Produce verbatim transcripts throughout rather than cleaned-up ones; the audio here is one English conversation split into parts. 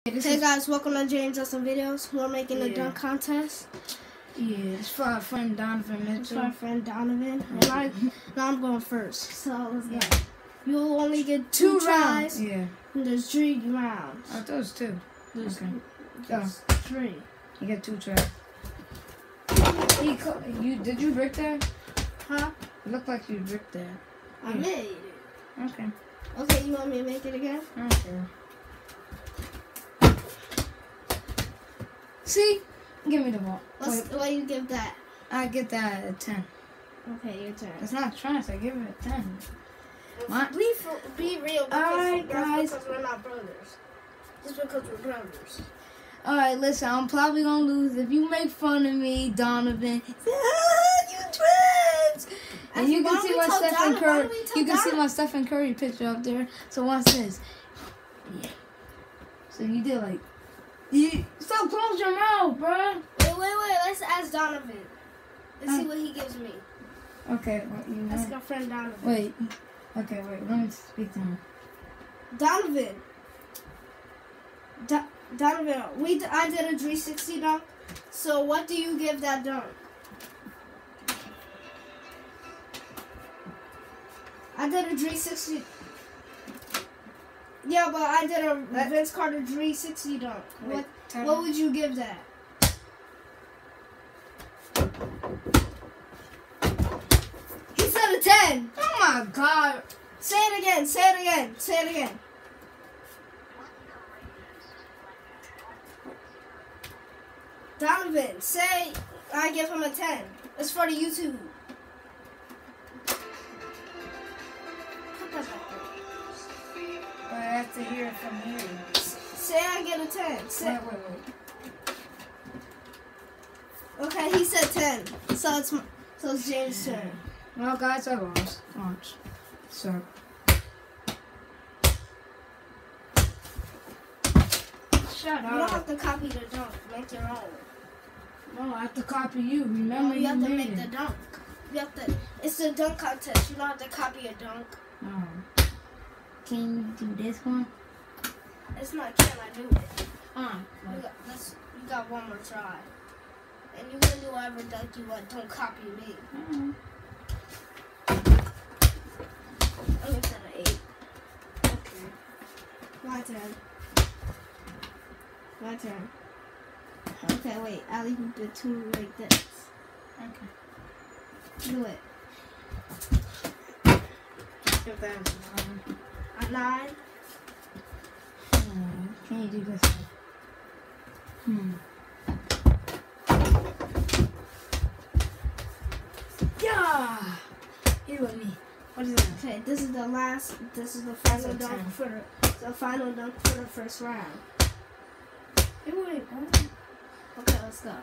Hey guys, welcome to James Justin Videos. We're making a yeah. dunk contest. Yeah, it's for our friend Donovan Mitchell. It's for our friend Donovan. And I, now I'm going first. So let's go. Yeah. You'll only get two, two tries. Yeah. And there's three rounds. Oh, those two. There's, okay. there's oh. three. You get two tries. He you did you brick that? Huh? It looked like you bricked that. I yeah. made it. Okay. Okay, you want me to make it again? Okay. See? Give me the ball. What's, what do you give that? I get that a ten. Okay, your turn. It's not trash. I give it a ten. My, be, be real. Alright, guys. Because we're not brothers. Just because we're brothers. Alright, listen. I'm probably going to lose. If you make fun of me, Donovan, ah, you twins! And you can see my Stephen Curry. You can see my Stephen Curry picture up there. So watch this. Yeah. So you did like... You stop close your mouth, bro. Wait, wait, wait. Let's ask Donovan. Let's uh, see what he gives me. Okay. What, you Ask our friend Donovan. Wait. Okay, wait. Let me speak to him. Donovan. Do Donovan, we d I did a three sixty dunk. So what do you give that dunk? I did a three sixty. Yeah, but I did a that, Vince Carter three sixty dunk. Wait, what what would you give that? He said a ten. Oh my God. Say it again. Say it again. Say it again. Donovan, say I give him a ten. It's for the YouTube. Put that back there. But I have to hear it from you. Say I get a ten. Say wait, wait, wait. Okay, he said ten. So it's so it's James' turn. Well, guys, I lost. Watch. So. Shut up. You don't have to copy the dunk. Make your own. No, I have to copy you. Remember, no, you, you have to made make it. the dunk. You have to. It's a dunk contest. You don't have to copy a dunk. No. Can you do this one? It's not. Can I do it? Uh, you, got, that's, you got one more try. And you can do whatever dunk you want. Don't copy me. Mm-hmm. I'm gonna set an eight. Okay. My turn. My turn. Okay, wait. I'll leave the two like this. Okay. Do it. If that's nine. A nine? Hmm. Can you do this one? Hmm. Yeah! Here with me. What is that? Okay, this is the last, this is the final dunk ten. for the, the final dunk for the first round. Hey, wait, what? Okay, let's go.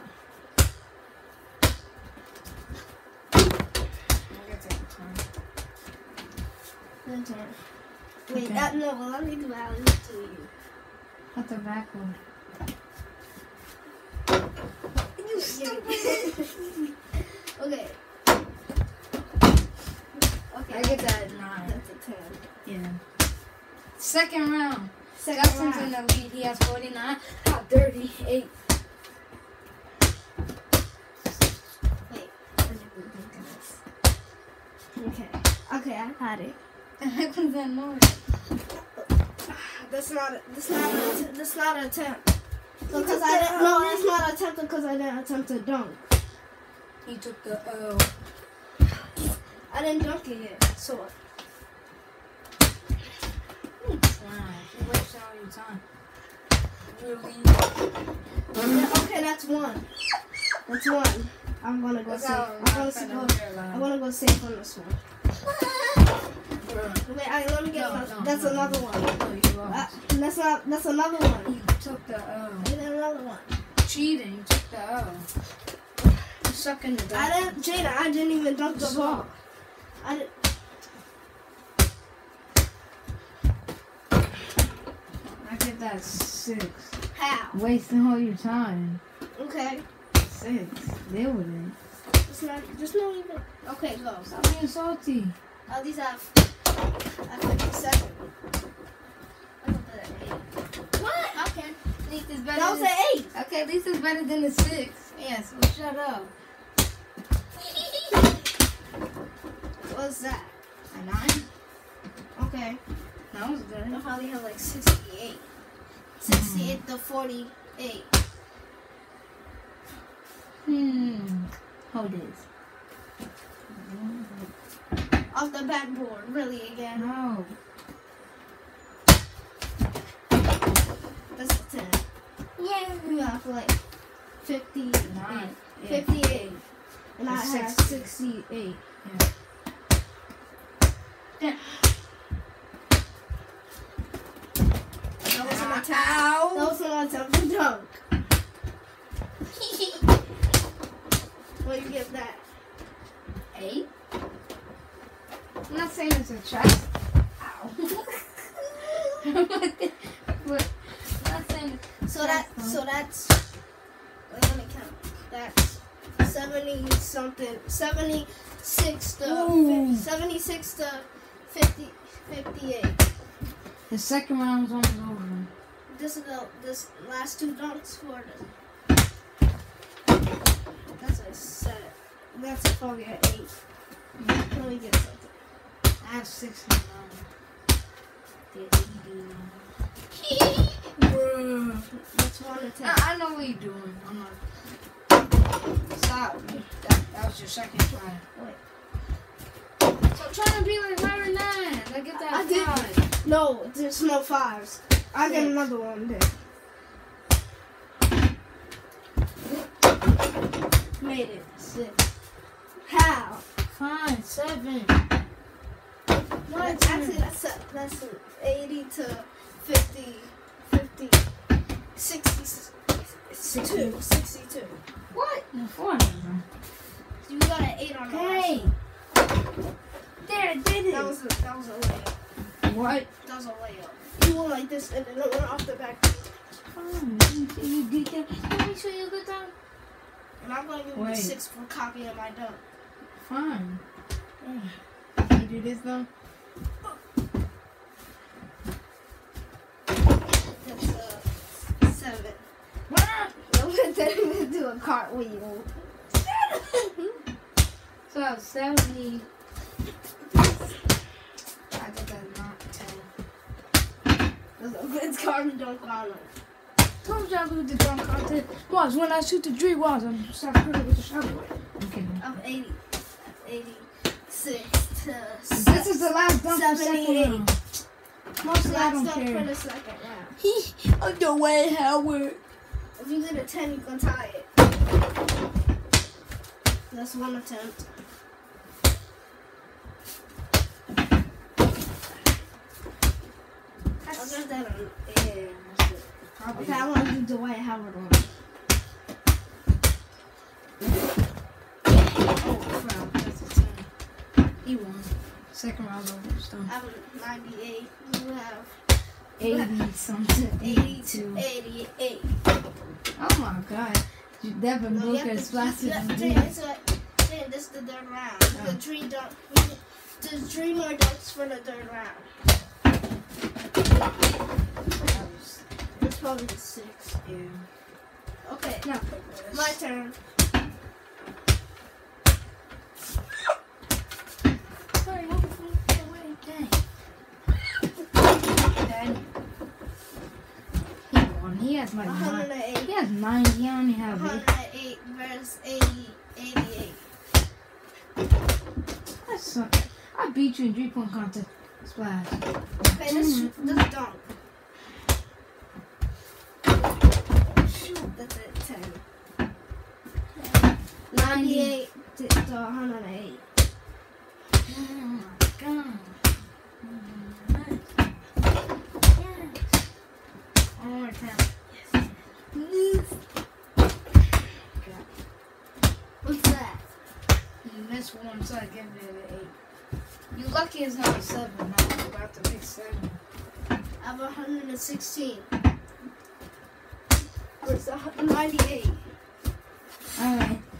I'll get that turn. Good turn. Wait, Okay. that, no, well, let me do alley to you. At the back one. You stupid. Okay. Okay. I get that at nine. That's a ten. Yeah. Second round. Second Justin's round. in the lead. He has forty-nine. Got thirty-eight. Wait. Okay. Okay, I had it. The heck was that noise? That's not. A, that's not. A, that's not an attempt. Because I didn't. No, it's not an attempt because I didn't attempt to dunk. He took the L. I didn't dunk it yet. So. You trying? You waste all your time. Really? Yeah, okay, that's one. That's one. I'm gonna go That's safe. how I'm gonna my go. friend I'm gonna go safe on this one. Wait, I, let me get No, another. no, that's no. another one. No, you Uh, lost. that's not. That's another one. You took the L. Get another one. Cheating. You took the L. You suck in the dunk. I didn't, Jada. I didn't even dunk the ball. I didn't. I get that six. How? Wasting all your time. Okay. Six. Deal with it. It's not. There's no even. Okay, go. Stop being salty. At least I have. I have fifty-seven. I don't put that at eight. What? Okay. better. That was than, an eight. Okay, at least it's better than the six. Yes. Well, shut up. What's that? A nine. Okay. That was good. I probably have like sixty-eight. sixty-eight to forty-eight. Hmm. Hold this. Off the backboard, really again. No. That's a ten. Yeah. You have like fifty-nine. Nine. Yeah. fifty-eight. And I That's have sixty. sixty-eight. Yeah. Yeah. That was an attempt. Ow. That was an attempt to dunk. What do you give that? Eight. I'm not saying it's a chest. Ow. But I'm not saying. So that so that's wait, let me count. That's seventy something seventy six to Ooh. fifty, seventy-six to fifty fifty-eight. The second round was almost over. This is the this last two dunks for the that's a set. That's probably an eight. Let me get something. I have sixty-nine. That's one to ten. I, I know what you're doing. I'm not. Stop. That, that was your second try. Wait. So I'm trying to be like Larry Nine. I get that I did. five. No, there's no fives. I get another one there. Made it. Six. How? Fine. Seven. No, it's actually that's a, that's a eighty to fifty, fifty, sixty, sixty-two, sixty-two. What? No, four. Never. You got an eight on the last Hey. one. There, I did it. That was a, that was a layup. What? That was a layup. You went like this and then it went off the back. Fine. You, you did that. Let me show you a good time. And I'm gonna give you Wait. six for copying my dunk. Fine. Yeah. Can you do this though? That's a seven. What? No, it didn't even do a cartwheel. So I was seventy. I think that's not ten. It's carbon dunk on it. Told you I was with the drum contest. Watch, when I shoot the three walls, I'm stop shooting with the shot. Okay. I'm eighty. eighty-six to This is the last dunk for the second seventy-eight. round. Most of I Last don't dunk for care. the second round. On the way, Howard. If you get a ten, you can tie it. That's one attempt. I'll get that on. Yeah, that's it. Okay, I want to do Dwight Howard one. Oh, crap. That's a ten. He won. Second round over. It's done. I have a ninety-eight. You have eighty something. eighty-two. eighty-eight. Oh my god. Devin No, you Booker have is to- faster you have than to- me. it's a- Jane, this is the third round. Oh. The three dunk. There's three more dunks for the third round. It's probably the six. Yeah. Okay, Not my turn. Sorry, hold it away. Dang. Dang. He won. He has like one nine. hundred eight. He has ninety. I only have one eight. hundred eight versus eighty, eighty-eight. That's suck. I beat you in three point contest. Splash. Okay, this Mm-hmm. this dunk. Shoot, that's it. ten. ninety-eight to, to one hundred eight. Oh my god. Yes. One more time. Yes. What's that? You missed one, so I give it an eight. You lucky it's not a seven. Now I'm about to pick seven. I have one hundred sixteen. It's ninety-eight. Alright.